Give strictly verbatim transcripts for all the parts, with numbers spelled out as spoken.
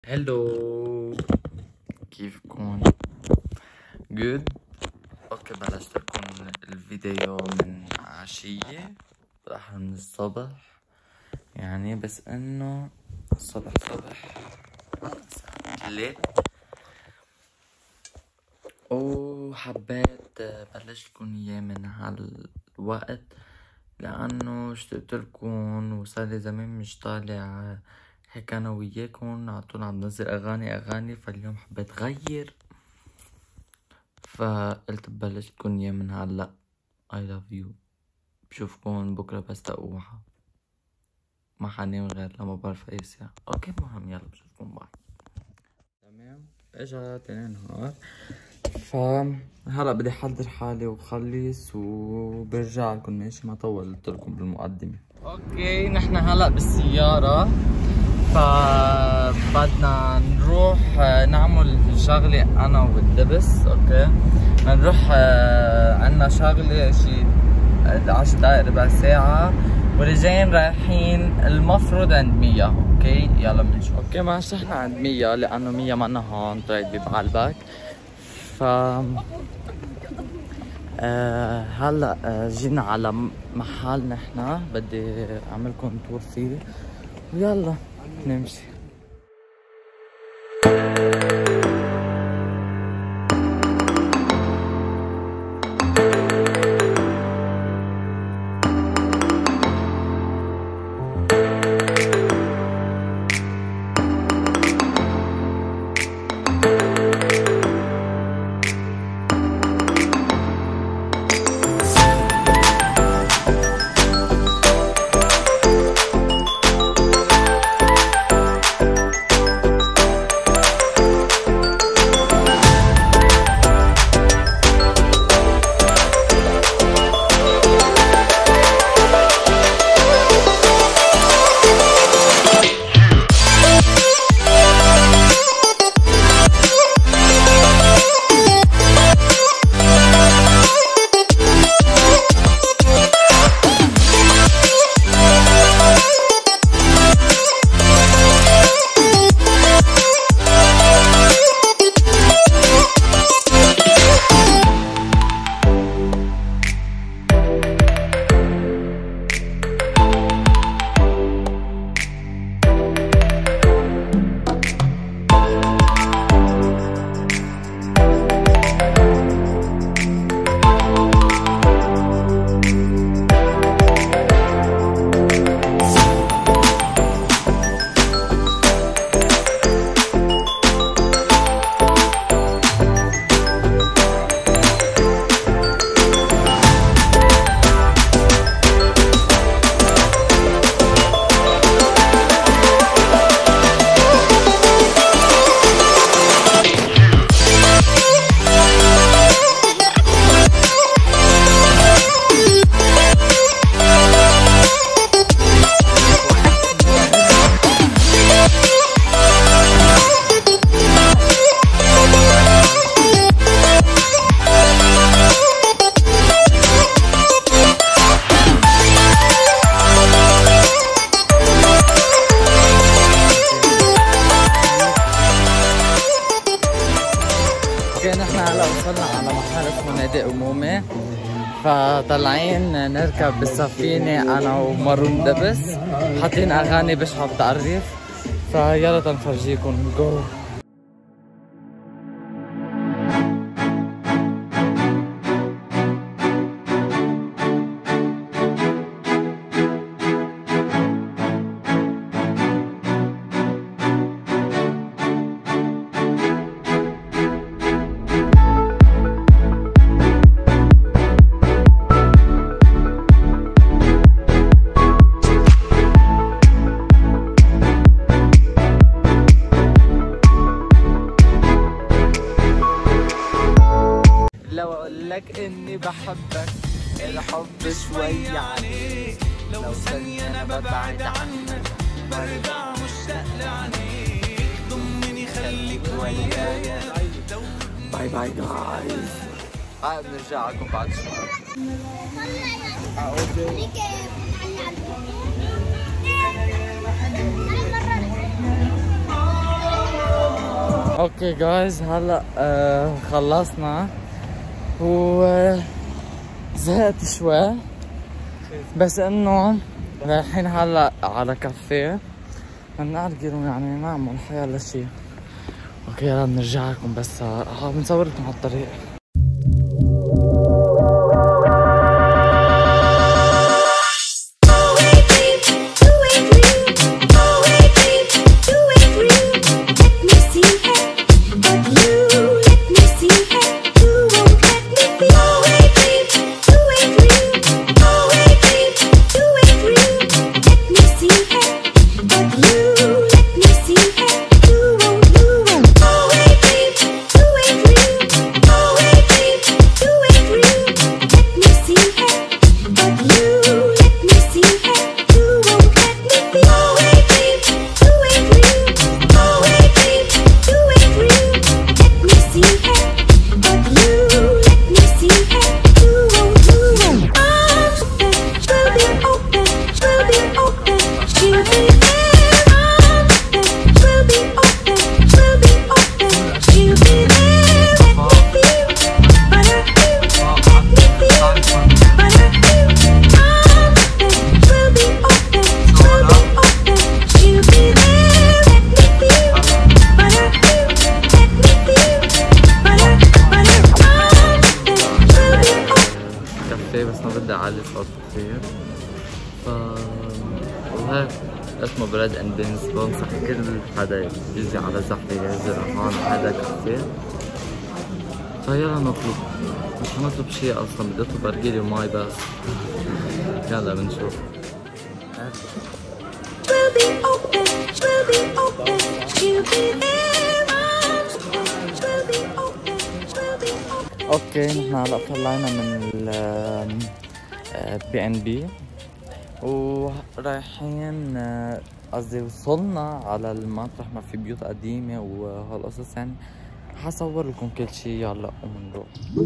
هلو، كيفكن؟ جود. اوكي، بلشت لكم الفيديو من عشية راح من الصبح يعني، بس انه الصبح صبح ليت، وحبيت بلش لكم اياه من هالوقت لانه اشتقت لكم وصار لي زمان مش طالع هيك انا وياكم على طول عم ننزل اغاني اغاني فاليوم حبيت غير، فقلت ببلش لكم اياه من هلا. I love you. بشوفكم بكره بس تقوحة، ما حنام غير لما بعرف اي ساعة. اوكي مهم، يلا بشوفكم باي. تمام، اجا تاني نهار، فهلا بدي احضر حالي وخلص وبرجع لكم. ماشي، ما طولت لكم بالمقدمة. اوكي، نحن هلا بالسيارة، فبدنا نروح نعمل شغلة انا والدبس. اوكي، بدنا نروح عنا شغلة شي عشر دقايق ربع ساعة، ورجعين رايحين المفروض عند ميا. اوكي يلا بنشوف. اوكي ما احنا عند ميا لانه ميا معنا هون طلعت ببعلبك. ف آه هلا آه جينا على محل نحنا بدي اعملكم تور فيه، ويلا نمشي. نحن هلا وصلنا على محل اسمه نادي أمومة، فطلعين نركب بالسفينة أنا ومارون دبس، حاطين أغاني بشحة بتعرف، فيلا تنفرجيكم. جو. لك اني بحبك الحب شوي عليك، لو ثانية انا ببعد عنك برجع مشتاق لعينيك، ضمني خليك ويايا. باي باي جايز، هاي بنرجع لكم بعد شوي. اوكي جايز، هلا آه خلصنا و زهقت شوي، بس انه رايحين هلا على كافيه بنأرجل يعني نعمل حيلا شي. اوكي يلا بنرجع لكم، بس اه بنصور لكم على الطريق. بس ما بدي اعلي صوت كثير، ف وهيك اسمه بريد اند بينز. بنصح كل حدا يجي على زحلة ينزل هون هذا كافيه. فيلا نطلب، مش حنطلب شيء اصلا، بدي اطلب ارجيلي وماي بس. يلا بنشوف. اوكي نحن هلا طلعنا من البي ان بي ورايحين، قصدي وصلنا على المطرح ما في بيوت قديمة وهالقصص، يعني حصور لكم كل شي. يلا ومنروح.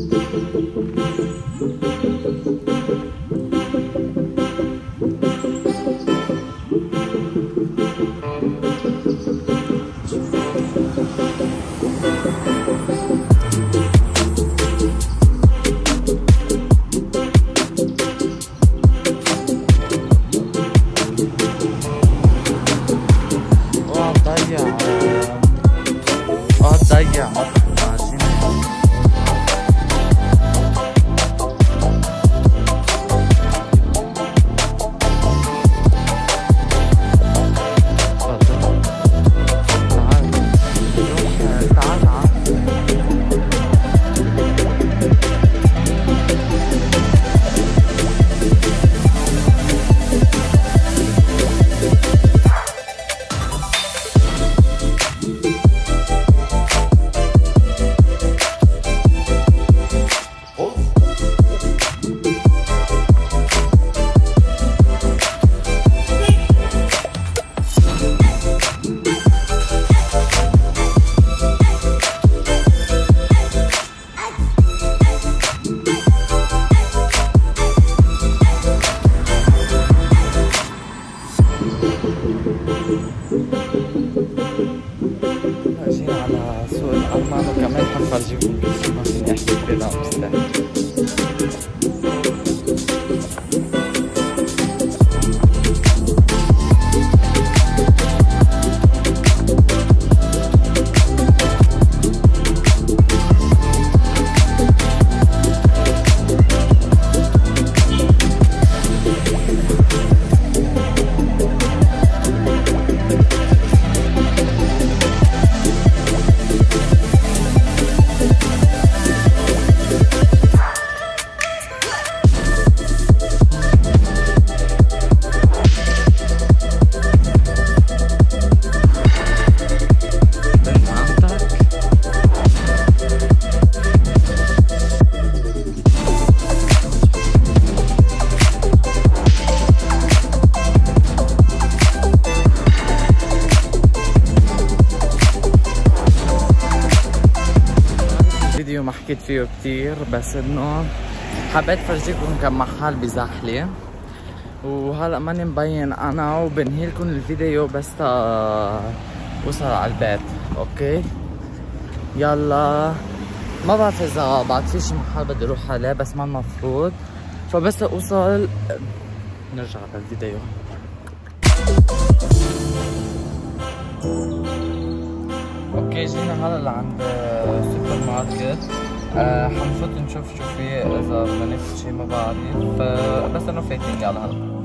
جينا على سوق الألمان وكمان حنفرجيكم كل شي، ما فيني احكي كثير لا مستحيل. ما حكيت فيه كتير، بس انه حبيت فرجيكم كم محل بزحلة، وهلا ماني مبين انا، وبنهي لكم الفيديو بس تا وصل على البيت. اوكي يلا ما بعرف اذا بعد في شي محل بدي اروح عليه بس ما المفروض، فبس اوصل نرجع للفيديو. اوكي جينا هلا لعند سوبر ماركت، أه حنفوت نشوف شو في اذا بدنا ناخذ شي ما بعرف، فبس انه فايتين على هلا.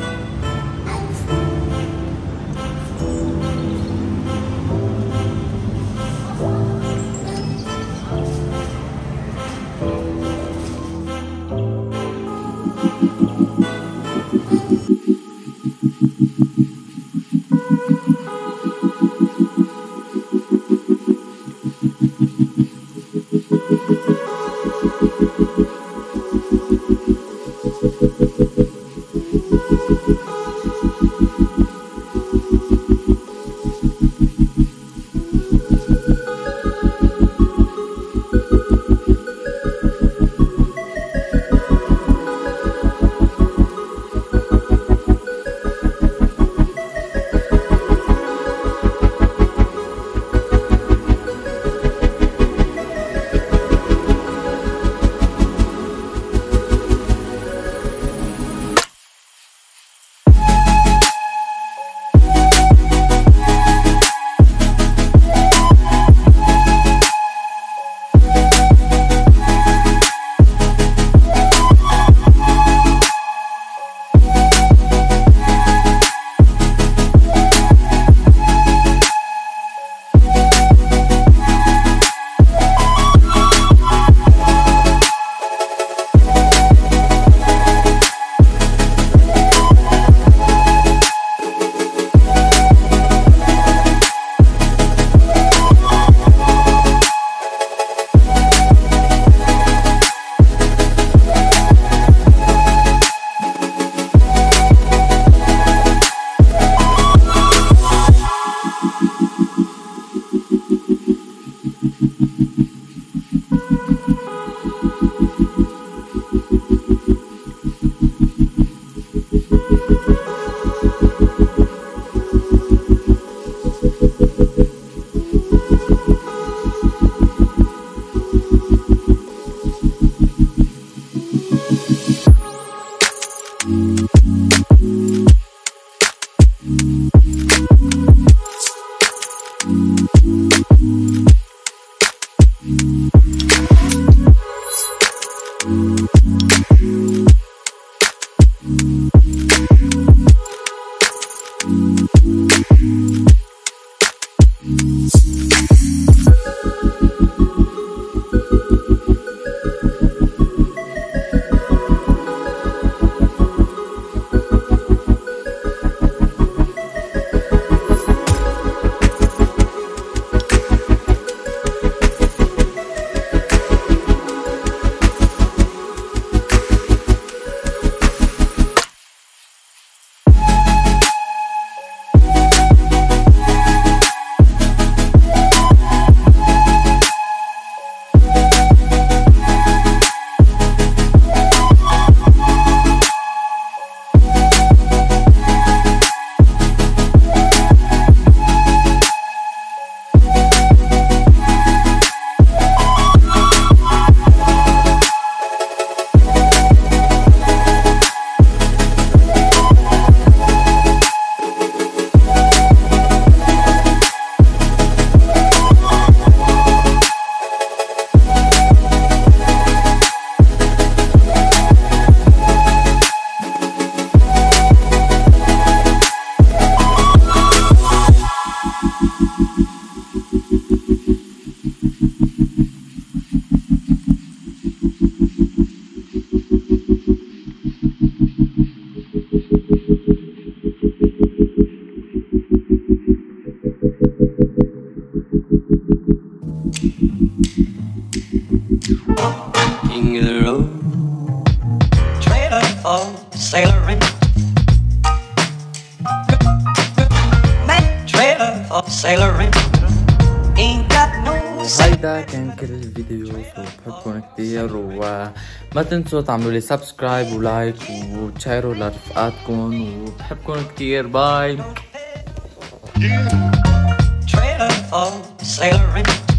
King of the road, trailer for sailoring, trailer for sailoring, ain't got no. هيدا كان كل الفيديو، بحبكم كتير وما تنسوا تعملوا لي سبسكرايب ولايك وتشيروا لرفقاتكم وبحبكم كتير. باي. Trailer for sailoring.